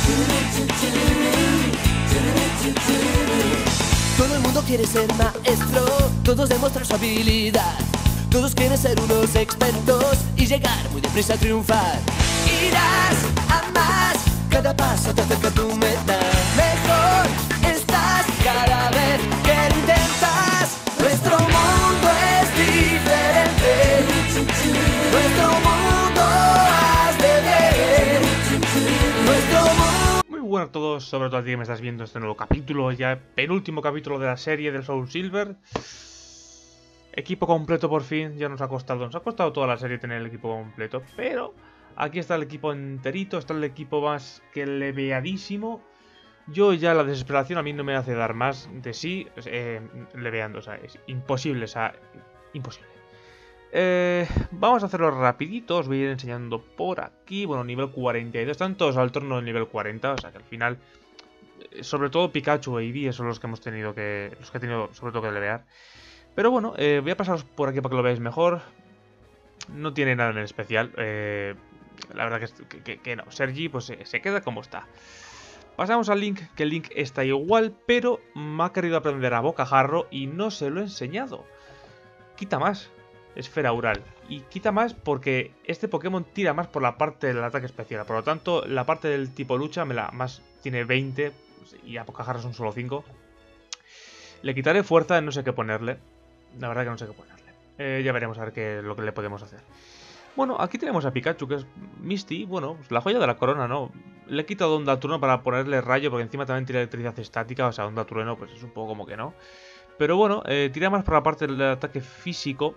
Todo el mundo quiere ser maestro, todos demuestran su habilidad. Todos quieren ser unos expertos y llegar muy deprisa a triunfar. Irás a más, cada paso te acerca a tu meta. Mejor estás cada vez que lo intentas. Nuestro mundo es diferente. Nuestro mundo has de ver. Nuestro mundo. Muy bueno a todos, sobre todo a ti que me estás viendo este nuevo capítulo, ya penúltimo capítulo de la serie del Soul Silver. Equipo completo por fin, ya nos ha costado toda la serie tener el equipo completo, pero aquí está el equipo enterito, está el equipo más que leveadísimo. Yo ya la desesperación a mí no me hace dar más de sí leveando, o sea, es imposible, o sea, imposible. Vamos a hacerlo rapidito, os voy a ir enseñando por aquí. Bueno, nivel 42, están todos al torno del nivel 40, o sea que al final, sobre todo Pikachu e Eevee son los que hemos tenido que, los que he tenido sobre todo que levear. Pero bueno, voy a pasaros por aquí para que lo veáis mejor. No tiene nada en especial, la verdad que no, Sergi pues se queda como está. Pasamos al Link, que el Link está igual, pero me ha querido aprender a bocajarro y no se lo he enseñado. Quita más. Esfera Ural. Y quita más porque este Pokémon tira más por la parte del ataque especial. Por lo tanto, la parte del tipo lucha más tiene 20 y a Bocajarro son solo 5. Le quitaré fuerza, no sé qué ponerle. La verdad que no sé qué ponerle. Ya veremos a ver lo que le podemos hacer. Bueno, aquí tenemos a Pikachu, que es Misty. Bueno, pues la joya de la corona, ¿no? Le he quitado Onda Trueno para ponerle rayo, porque encima también tira electricidad estática. O sea, Onda Trueno, pues es un poco como que no. Pero bueno, tira más por la parte del ataque físico.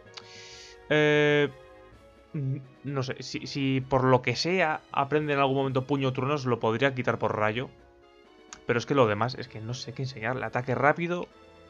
No sé, si por lo que sea aprende en algún momento puño truenos, lo podría quitar por rayo. Pero es que lo demás es que no sé qué enseñarle. Ataque rápido.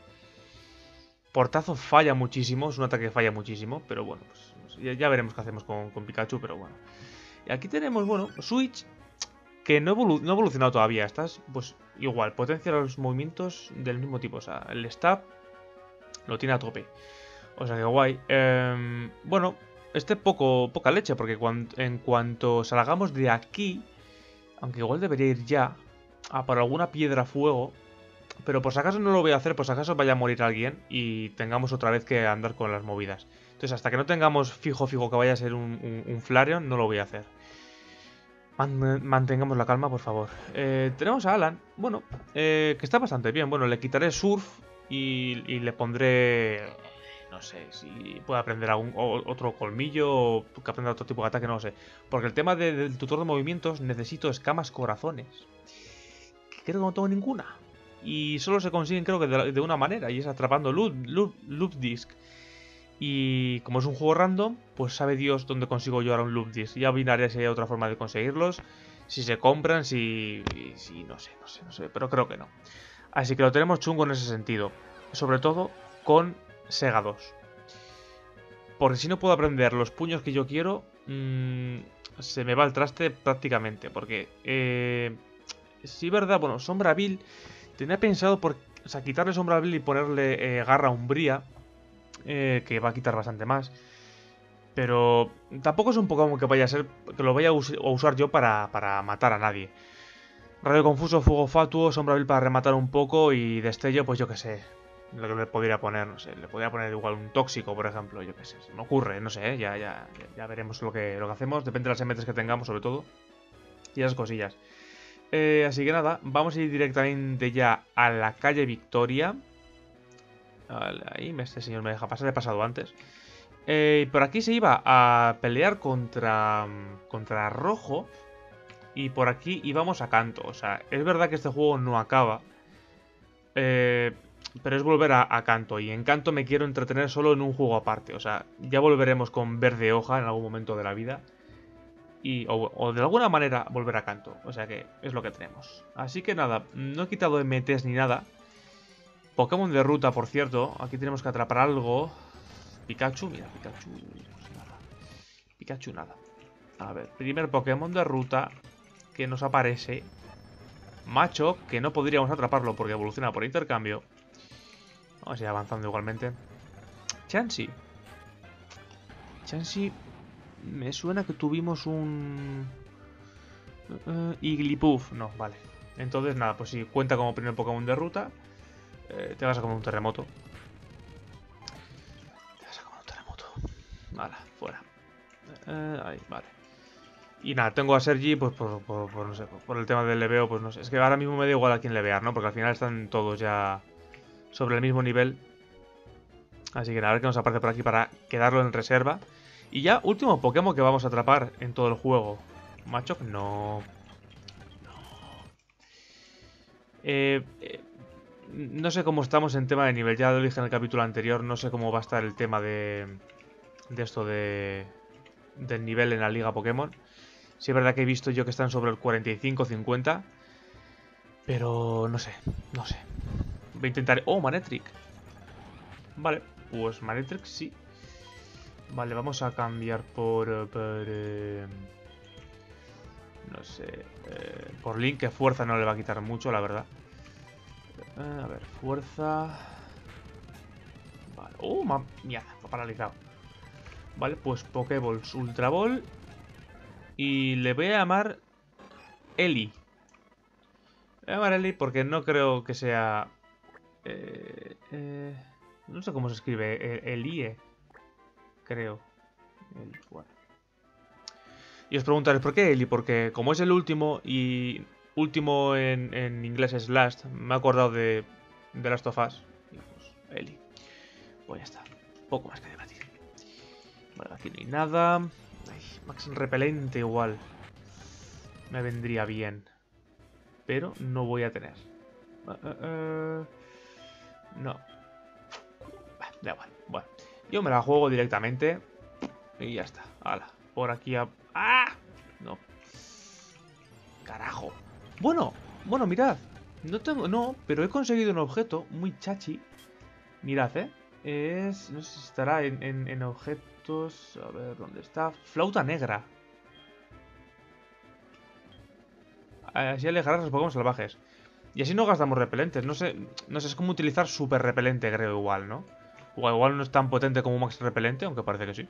Portazo falla muchísimo, es un ataque que falla muchísimo. Pero bueno, pues ya veremos qué hacemos con Pikachu, pero bueno. Y aquí tenemos, bueno, Switch, que no ha evolucionado todavía. Estás, pues igual, potencia los movimientos del mismo tipo. O sea, el stab lo tiene a tope. O sea que guay. Bueno, poca leche, porque en cuanto salgamos de aquí, aunque igual debería ir ya a por alguna piedra fuego, pero por si acaso no lo voy a hacer, por si acaso vaya a morir alguien y tengamos otra vez que andar con las movidas. Entonces hasta que no tengamos fijo que vaya a ser un Flareon, no lo voy a hacer. Mantengamos la calma, por favor. Tenemos a Alan, bueno, que está bastante bien. Bueno, le quitaré Surf y le pondré... No sé, si puede aprender otro colmillo o que aprenda otro tipo de ataque, no lo sé. Porque el tema del tutor de movimientos necesito escamas corazones. Que creo que no tengo ninguna. Y solo se consiguen creo que de una manera, y es atrapando Loop Disc. Y como es un juego random, pues sabe Dios dónde consigo yo ahora un Loop Disc. Ya opinaré si hay otra forma de conseguirlos. Si se compran, si no sé, pero creo que no. Así que lo tenemos chungo en ese sentido. Sobre todo con Sega 2. Porque si no puedo aprender los puños que yo quiero, se me va el traste prácticamente. Porque, sí, verdad, bueno, Sombrabil tenía pensado quitarle Sombrabil y ponerle Garra Umbría, que va a quitar bastante más. Pero tampoco es un Pokémon que vaya a ser, que lo vaya a usar yo para matar a nadie. Radio Confuso, Fuego Fatuo, Sombrabil para rematar un poco y Destello, pues yo que sé. Lo que le podría poner, no sé, le podría poner igual un tóxico, por ejemplo, yo qué sé, se me ocurre, no sé, ya veremos lo que hacemos, depende de las MTs que tengamos sobre todo, y esas cosillas. Así que nada, vamos a ir directamente ya a la calle Victoria. Vale, ahí este señor me deja pasar, he pasado antes. Por aquí se iba a pelear contra Rojo, y por aquí íbamos a Kanto, o sea, es verdad que este juego no acaba, pero es volver a Kanto. Y en Kanto me quiero entretener solo en un juego aparte. O sea, ya volveremos con Verde Hoja en algún momento de la vida. O de alguna manera volver a Kanto. O sea que es lo que tenemos. Así que nada, no he quitado MTs ni nada. Pokémon de ruta, por cierto. Aquí tenemos que atrapar algo. Pikachu, mira, Pikachu. Nada. Pikachu, nada. A ver, primer Pokémon de ruta que nos aparece. Macho, que no podríamos atraparlo porque evoluciona por intercambio. Vamos a ir avanzando igualmente. Chansey. Chansey, me suena que tuvimos un Iglipuff, no, vale. Entonces, nada, pues si cuenta como primer Pokémon de ruta, te vas a comer un terremoto. Te vas a comer un terremoto. Vale, fuera. Ahí, vale. Y nada, tengo a Sergi, pues por no sé, por el tema del leveo, pues no sé. Es que ahora mismo me da igual a quién levear, ¿no? Porque al final están todos ya sobre el mismo nivel. Así que nada, a ver qué nos aparece por aquí para quedarlo en reserva. Y ya, último Pokémon que vamos a atrapar en todo el juego. Machoc, no. No sé cómo estamos en tema de nivel. Ya lo dije en el capítulo anterior. No sé cómo va a estar el tema de esto del nivel en la liga Pokémon. Sí es verdad que he visto yo que están sobre el 45-50. Pero no sé, no sé. Voy a intentar... ¡Oh, Manectric! Vale, pues Manectric sí. Vale, vamos a cambiar por no sé. Por Link, que fuerza no le va a quitar mucho, la verdad. A ver, fuerza... Vale. Mierda, me ha paralizado. Vale, pues Pokéballs Ultra Ball. Y le voy a llamar Eli. Le voy a llamar Eli porque no creo que sea... no sé cómo se escribe. Elie. Creo. Eli, bueno. Y os preguntaréis, ¿por qué Eli? Porque como es el último y último en inglés es last, me he acordado de Last of Us. Y pues, Eli. Pues ya está. Poco más que debatir. Vale, aquí no hay nada. Ay, Max repelente igual. Me vendría bien. Pero no voy a tener. No. Da igual. Bueno. Yo me la juego directamente. Y ya está. Hala. Por aquí a... ¡Ah! No. Carajo. Bueno, mirad. No tengo... No, pero he conseguido un objeto muy chachi. Mirad, Es... No sé si estará en objetos... A ver, ¿dónde está? Flauta negra. Así alejarás a los Pokémon salvajes. Y así no gastamos repelentes. No sé, es como utilizar super repelente, creo, igual, ¿no? Igual no es tan potente como Max repelente, aunque parece que sí.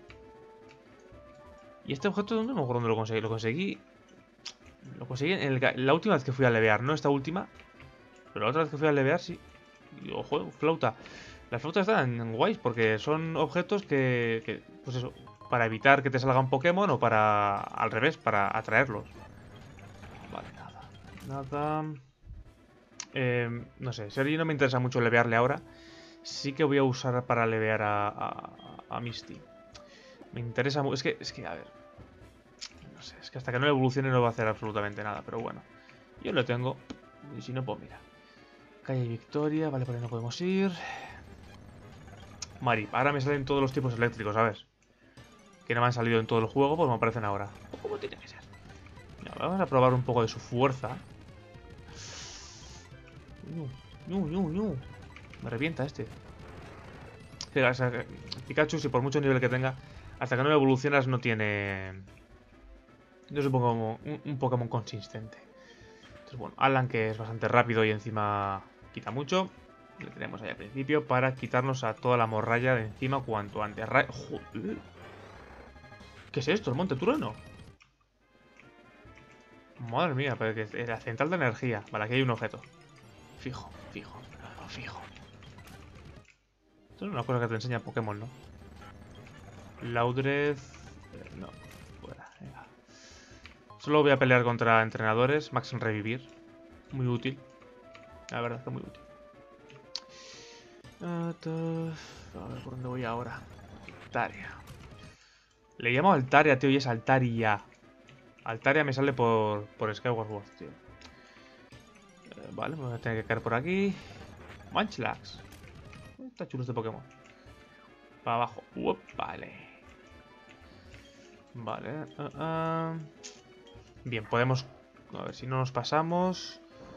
¿Y este objeto dónde? No me acuerdo dónde lo conseguí. Lo conseguí en la última vez que fui a levear, no esta última. Pero la otra vez que fui a levear, sí. Y, ojo, flauta. Las flautas están guays porque son objetos pues eso, para evitar que te salgan Pokémon o para, al revés, para atraerlos. Vale, nada. No sé, Sergi no me interesa mucho levearle ahora. Sí que voy a usar para levear a Misty. Me interesa mucho. Es que, a ver. No sé, es que hasta que no evolucione no va a hacer absolutamente nada. Pero bueno, yo lo tengo. Y si no, pues mira. Calle Victoria, vale, por ahí no podemos ir. Mari, ahora me salen todos los tipos eléctricos, ¿sabes? Que no me han salido en todo el juego, pues me aparecen ahora. ¿Cómo tiene que ser? Mira, vamos a probar un poco de su fuerza. Me revienta este. Pikachu, si por mucho nivel que tenga, hasta que no lo evolucionas no tiene... No es un Pokémon consistente. Entonces, bueno, Alan, que es bastante rápido y encima quita mucho. Le tenemos ahí al principio para quitarnos a toda la morralla de encima cuanto antes. Joder. ¿Qué es esto? ¿El Monte Trueno? Madre mía, pero que es la central de energía. Vale, aquí hay un objeto. Fijo. Esto es una cosa que te enseña Pokémon, ¿no? Laudred... no, fuera, venga. Solo voy a pelear contra entrenadores. Max en revivir. Muy útil. La verdad es que muy útil. A ver, ¿por dónde voy ahora? Altaria. Le llamo Altaria, tío, y es Altaria. Altaria me sale por Skyward Sword, tío. Vale, me voy a tener que caer por aquí. Munchlax. Está chulo este Pokémon. Para abajo. Vale. Vale. Bien, podemos... A ver si no nos pasamos.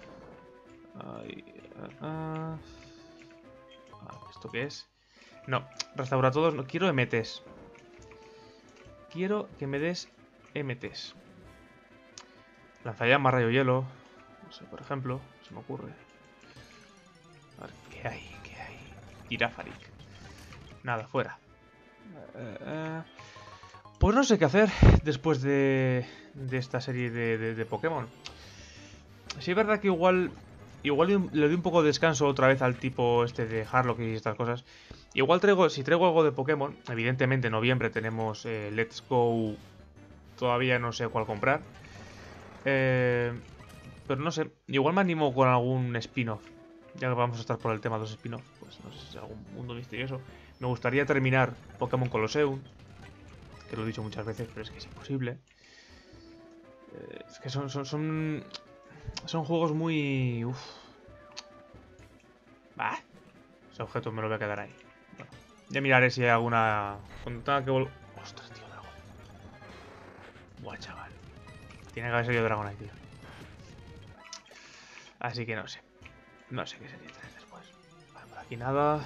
¿Esto qué es? No, restaura todos. No quiero MTs. Quiero que me des MTs. Lanzallamas, rayo hielo. No sé, por ejemplo. Se me ocurre. A ver, ¿qué hay? Tirafaric. Nada, fuera. Pues no sé qué hacer después de esta serie de Pokémon. Sí es verdad que igual le doy un poco de descanso otra vez al tipo este de Harlock y estas cosas. Igual si traigo algo de Pokémon, evidentemente en noviembre tenemos Let's Go, todavía no sé cuál comprar. Pero no sé, igual me animo con algún spin-off. Ya que vamos a estar por el tema de los spin-off, pues no sé si algún mundo misterioso. Me gustaría terminar Pokémon Colosseum, que lo he dicho muchas veces, pero es que es imposible. Es que son juegos muy... Uf. Bah, ese objeto me lo voy a quedar ahí. Bueno, ya miraré si hay alguna... Cuando tenga que volver... Ostras, tío, dragón. Buah, chaval. Tiene que haber salido Dragonite, tío. Así que no sé. No sé qué sería traer después. Vale, por aquí nada.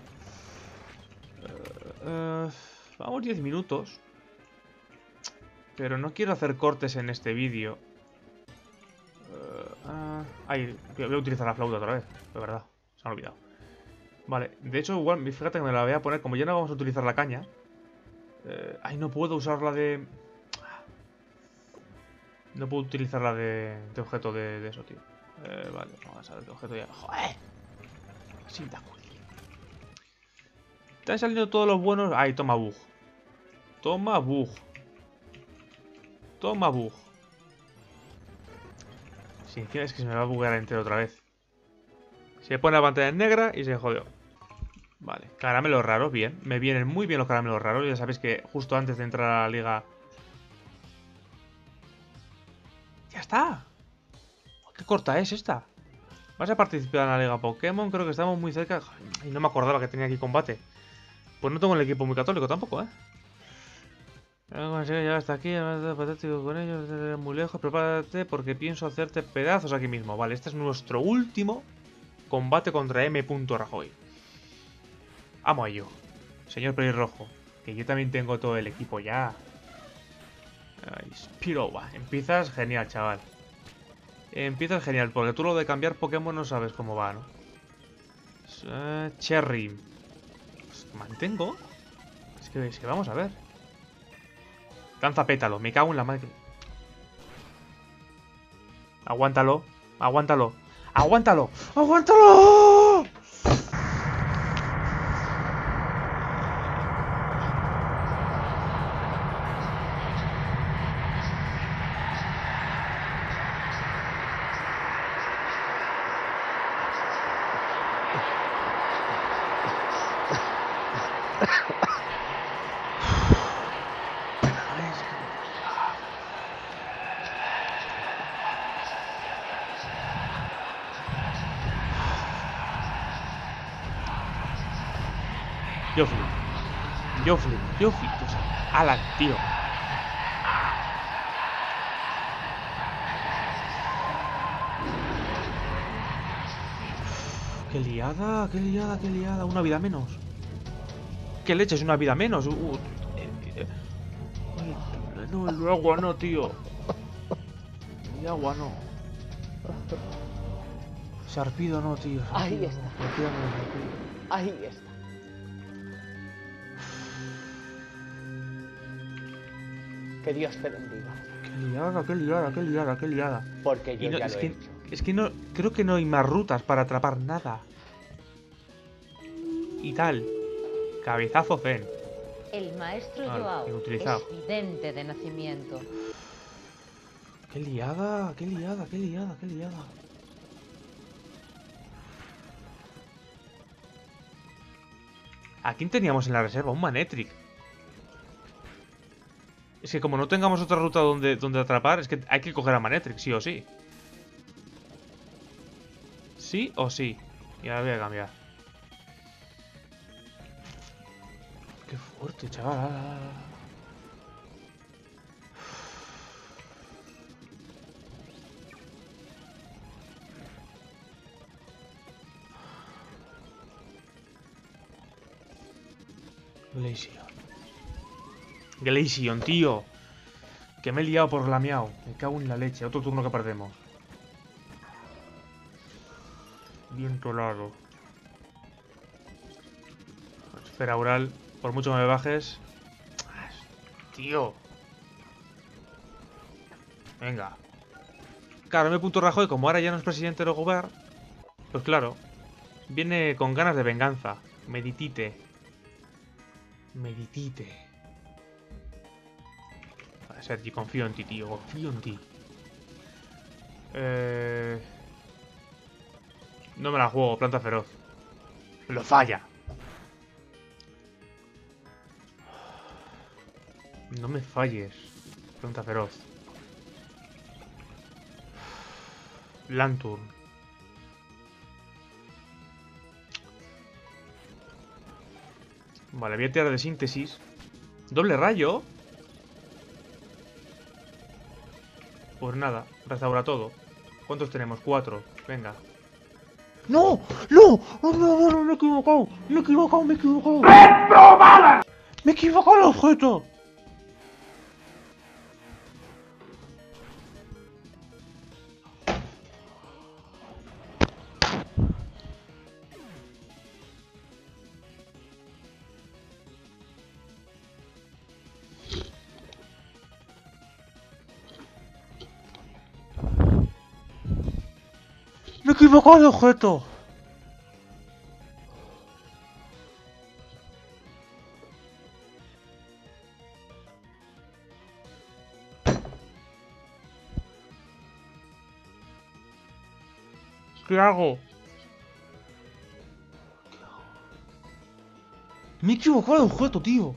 Vamos 10 minutos. Pero no quiero hacer cortes en este vídeo. Ay, voy a utilizar la flauta otra vez. De verdad, se me ha olvidado. Vale, de hecho, igual, fíjate que me la voy a poner. Como ya no vamos a utilizar la caña. Ay, no puedo usarla de... No puedo utilizarla de objeto de eso, tío. Vale, vamos a ver qué objeto ya. ¡Joder! Sin da culo. Están saliendo todos los buenos. Ay, toma bug. Toma bug. Toma bug. Si encima es que se me va a buguear entero otra vez. Se pone la pantalla en negra y se jodió. Vale, caramelos raros, bien. Me vienen muy bien los caramelos raros. Ya sabéis que justo antes de entrar a la liga... ¡Ya está! ¡Qué corta es esta! ¿Vas a participar en la liga Pokémon? Creo que estamos muy cerca. Y no me acordaba que tenía aquí combate. Pues no tengo el equipo muy católico tampoco, ¿eh? Ya hasta aquí, patético con ellos, muy lejos. Prepárate porque pienso hacerte pedazos aquí mismo. Vale, este es nuestro último combate contra M. Rajoy. Amo a ello. Señor pelirrojo, que yo también tengo todo el equipo ya. Ay, Spirova. Empiezas genial, chaval. Empiezas genial, porque tú lo de cambiar Pokémon no sabes cómo va, ¿no? Cherry. Pues, ¿mantengo? Es que vamos a ver. Lanza pétalo, me cago en la madre. Aguántalo, aguántalo, aguántalo, aguántalo. Yo flipo. Yo flipo. Yo flipo. O sea, ala, tío. Qué liada, qué liada, qué liada. Una vida menos. ¿Qué leche es una vida menos? No, el agua no, tío. El agua no. Sarpido no, tío. Sarpido Ahí está. No. Ahí está. Que Dios te bendiga. Qué liada, qué liada, qué liada, qué liada. Porque yo Y no, ya es lo que, he hecho. es que no, creo que no hay más rutas para atrapar nada. Y tal. Cabezazo zen. El maestro Vale, Joao inutilizado. es vidente de nacimiento. Qué liada, qué liada, qué liada, qué liada. ¿A quién teníamos en la reserva? Un Manectric. Es que como no tengamos otra ruta donde atrapar, es que hay que coger a Manectric, sí o sí. Sí o sí. Y ahora voy a cambiar. Qué fuerte, chaval. Glaceon. Glaceon, tío. Que me he liado por la miau. Me cago en la leche. Otro turno que perdemos. Viento helado. Esfera oral. Por mucho que me bajes. Tío. Venga. Claro, me punto Rajoy, como ahora ya no es presidente del gobierno, pues claro, viene con ganas de venganza. Meditite. Meditite. Vale, Sergi, confío en ti, tío. Confío en ti. No me la juego, planta feroz. Lo falla. No me falles, planta feroz. Lanturn. Vale, voy a tirar de síntesis. ¿Doble rayo? Pues nada, restaura todo. ¿Cuántos tenemos? 4. Venga. ¡No! ¡No! ¡No, no, no! ¡Me he equivocado! ¡Me he equivocado! ¡Me he equivocado! ¡Reprobada! ¡Me he equivocado el objeto! ¡Me he equivocado de objeto! ¿Qué hago? Me he equivocado de objeto, tío.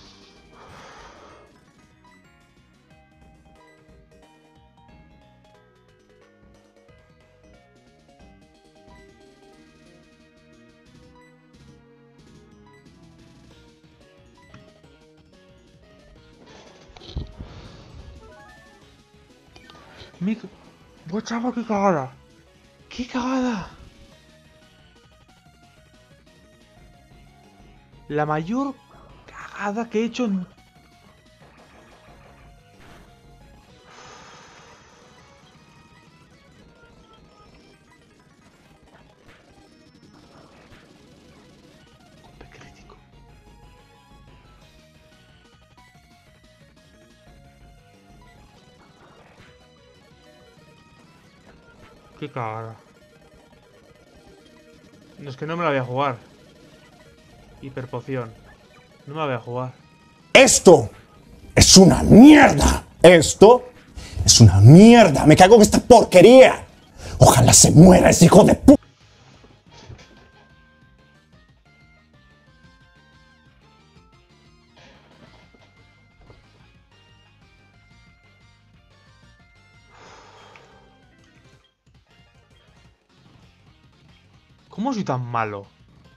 Pues chaval, qué cagada. ¡Qué cagada! La mayor cagada que he hecho en... Golpe crítico. Qué cagada. No, es que no me la voy a jugar. Hiperpoción. No me la voy a jugar. Esto es una mierda. Esto es una mierda. Me cago en esta porquería. Ojalá se muera ese hijo de puta. ¿Cómo soy tan malo?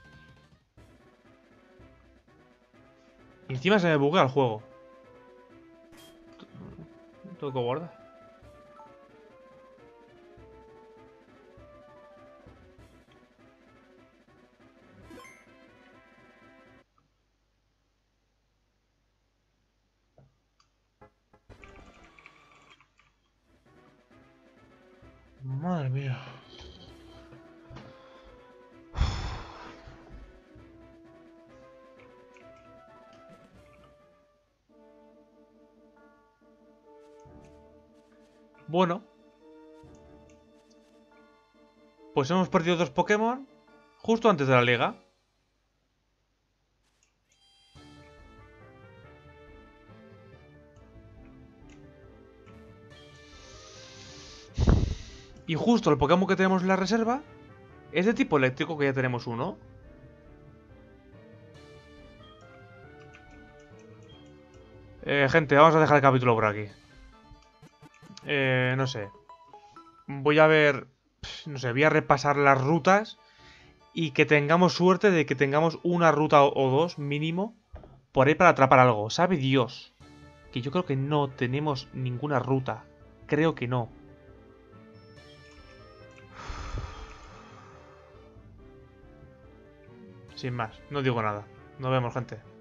Y encima se me buguea el juego. Tengo que guardar. Madre mía. Bueno. Pues hemos perdido 2 Pokémon justo antes de la liga. Y justo el Pokémon que tenemos en la reserva es de tipo eléctrico, que ya tenemos uno. Gente, vamos a dejar el capítulo por aquí. No sé. Voy a ver... No sé, voy a repasar las rutas y que tengamos suerte de que tengamos una ruta o 2 mínimo por ahí para atrapar algo. ¿Sabe Dios? Que yo creo que no tenemos ninguna ruta. Creo que no. Sin más, no digo nada. Nos vemos, gente.